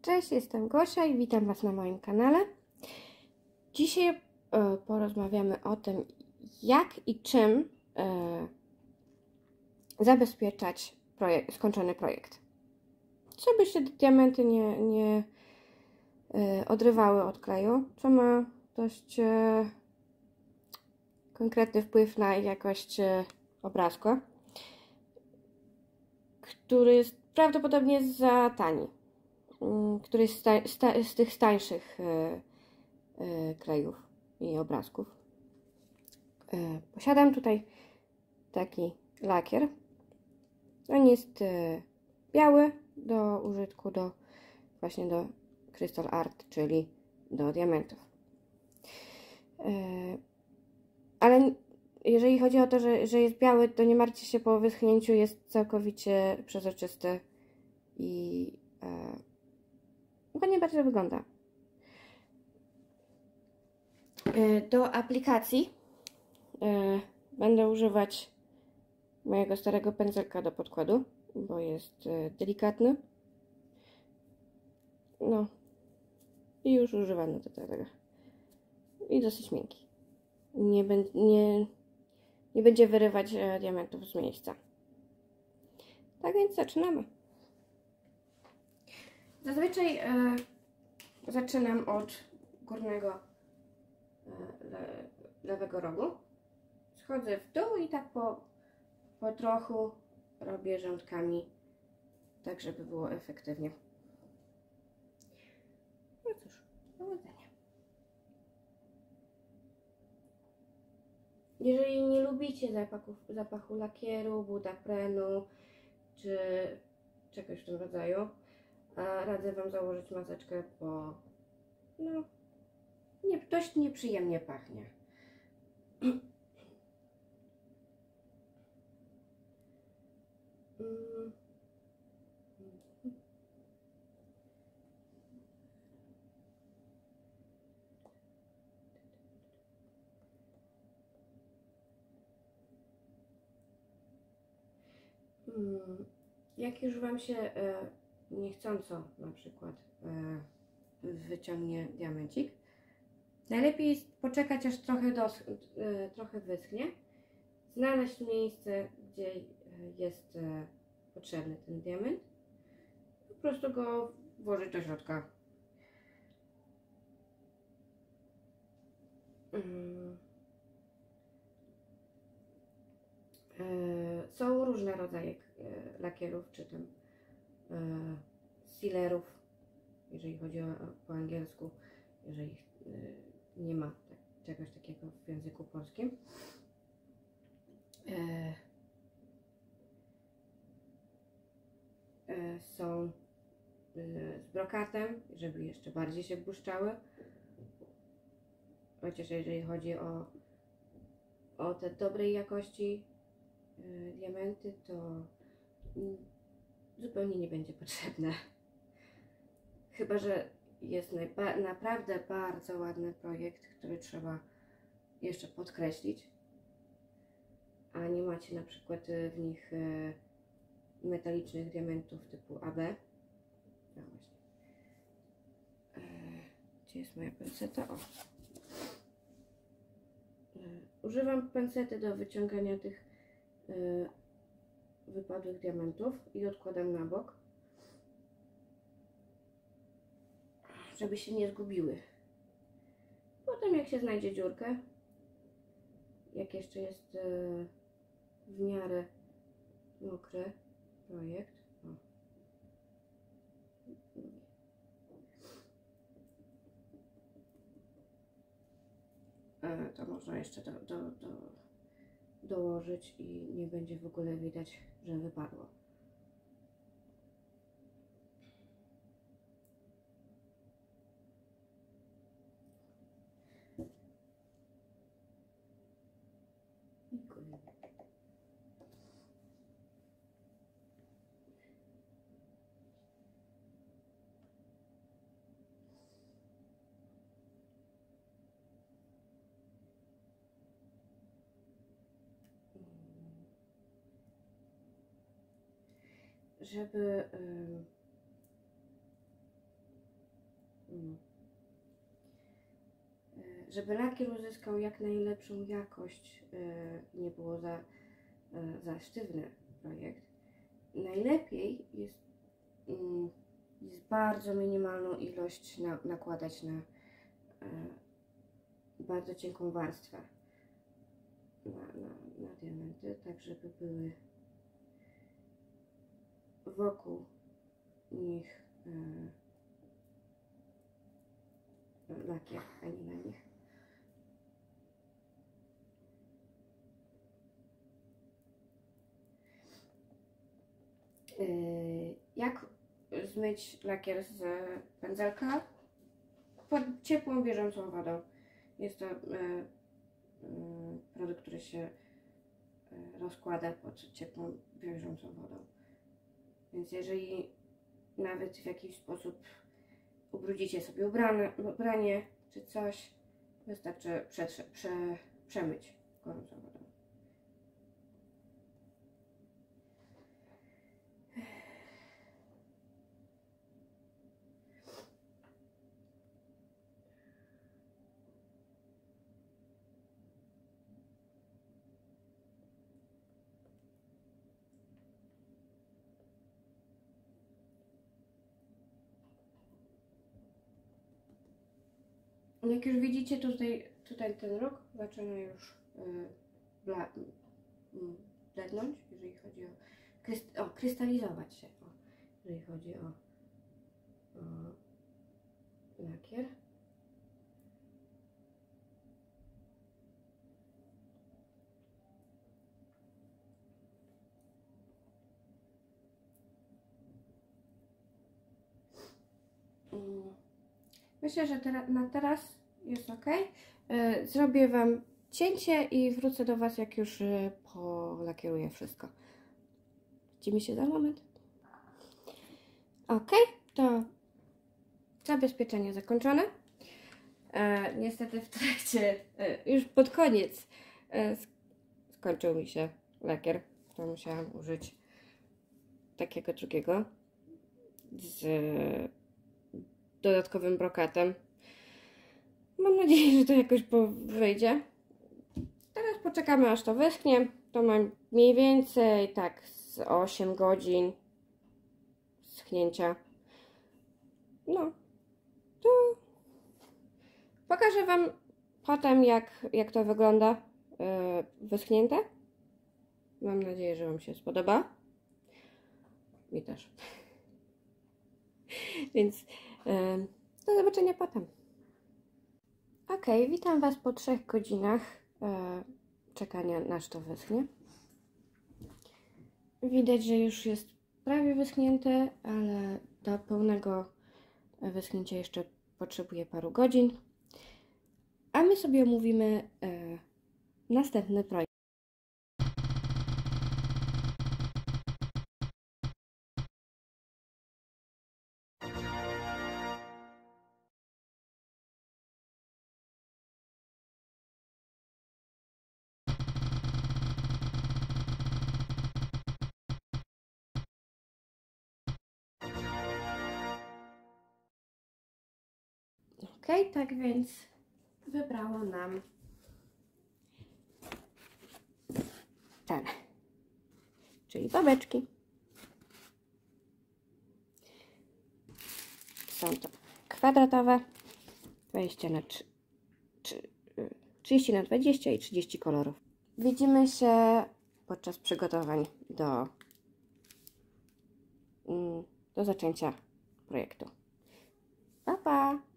Cześć, jestem Gosia i witam Was na moim kanale. Dzisiaj porozmawiamy o tym, jak i czym zabezpieczać skończony projekt. Żeby się diamenty nie odrywały od kleju, co ma dość konkretny wpływ na jakość obrazka, który jest prawdopodobnie za tani, który jest z tych tańszych klejów i obrazków. Posiadam tutaj taki lakier. On jest biały do użytku właśnie do Crystal Art, czyli do diamentów. Ale jeżeli chodzi o to, że jest biały, to nie martwcie się, po wyschnięciu jest całkowicie przezroczysty i ładnie bardzo wygląda. Do aplikacji będę używać mojego starego pędzelka do podkładu, bo jest delikatny. No i już używany do tego. I dosyć miękki. Nie będzie wyrywać diamentów z miejsca. Tak więc zaczynamy. Zazwyczaj zaczynam od górnego lewego rogu. Schodzę w dół i tak po trochu robię rządkami, tak żeby było efektywnie. No cóż, powodzenia. Jeżeli nie lubicie zapachu lakieru, budaprenu czy czegoś w tym rodzaju, radzę Wam założyć maseczkę, bo no, dość nieprzyjemnie pachnie. Jak już Wam się niechcąco na przykład wyciągnie diamencik, najlepiej jest poczekać, aż trochę wyschnie, znaleźć miejsce, gdzie jest potrzebny ten diament, po prostu go włożyć do środka. Są różne rodzaje lakierów, czy tam sealerów, jeżeli chodzi po angielsku, jeżeli nie ma czegoś takiego w języku polskim. Są z brokatem, żeby jeszcze bardziej się błyszczały. Chociaż jeżeli chodzi o te dobrej jakości diamenty, to zupełnie nie będzie potrzebne. Chyba że jest naprawdę bardzo ładny projekt, który trzeba jeszcze podkreślić, a nie macie na przykład w nich metalicznych diamentów typu AB. No właśnie. Gdzie jest moja penseta? O. Używam pensety do wyciągania tych wypadłych diamentów i odkładam na bok, żeby się nie zgubiły. Potem jak się znajdzie dziurkę, jak jeszcze jest w miarę mokry projekt, to można jeszcze dołożyć i nie będzie w ogóle widać, że wypadło. Żeby żeby lakier uzyskał jak najlepszą jakość, nie było za sztywny projekt, najlepiej jest bardzo minimalną ilość nakładać na bardzo cienką warstwę na diamenty, tak żeby były wokół nich lakier, a nie na nich. Jak zmyć lakier z pędzelka? Pod ciepłą, bieżącą wodą. Jest to produkt, który się rozkłada pod ciepłą, bieżącą wodą. Więc jeżeli nawet w jakiś sposób ubrudzicie sobie ubranie czy coś, wystarczy przemyć gorącą wodą. Jak już widzicie, tutaj ten róg zaczyna już blednąć, jeżeli chodzi o krystalizować się, jeżeli chodzi o lakier. Myślę, że na teraz jest ok. Zrobię Wam cięcie i wrócę do Was, jak już polakieruję wszystko. Widzimy się za moment. Ok, to zabezpieczenie zakończone. Niestety w trakcie, już pod koniec, skończył mi się lakier, to musiałam użyć takiego drugiego z dodatkowym brokatem. Mam nadzieję, że to jakoś wyjdzie. Teraz poczekamy, aż to wyschnie. To mam mniej więcej tak z 8 godzin schnięcia. No, to pokażę Wam potem, jak to wygląda wyschnięte. Mam nadzieję, że Wam się spodoba. Mi też. Więc do zobaczenia potem. Ok, witam Was po 3 godzinach czekania, aż to wyschnie. Widać, że już jest prawie wyschnięte, ale do pełnego wyschnięcia jeszcze potrzebuje paru godzin. A my sobie omówimy następny projekt. Ok, tak więc wybrało nam ten, czyli babeczki. Są to kwadratowe, 30 na 20 i 30 kolorów. Widzimy się podczas przygotowań do zaczęcia projektu. Pa, pa!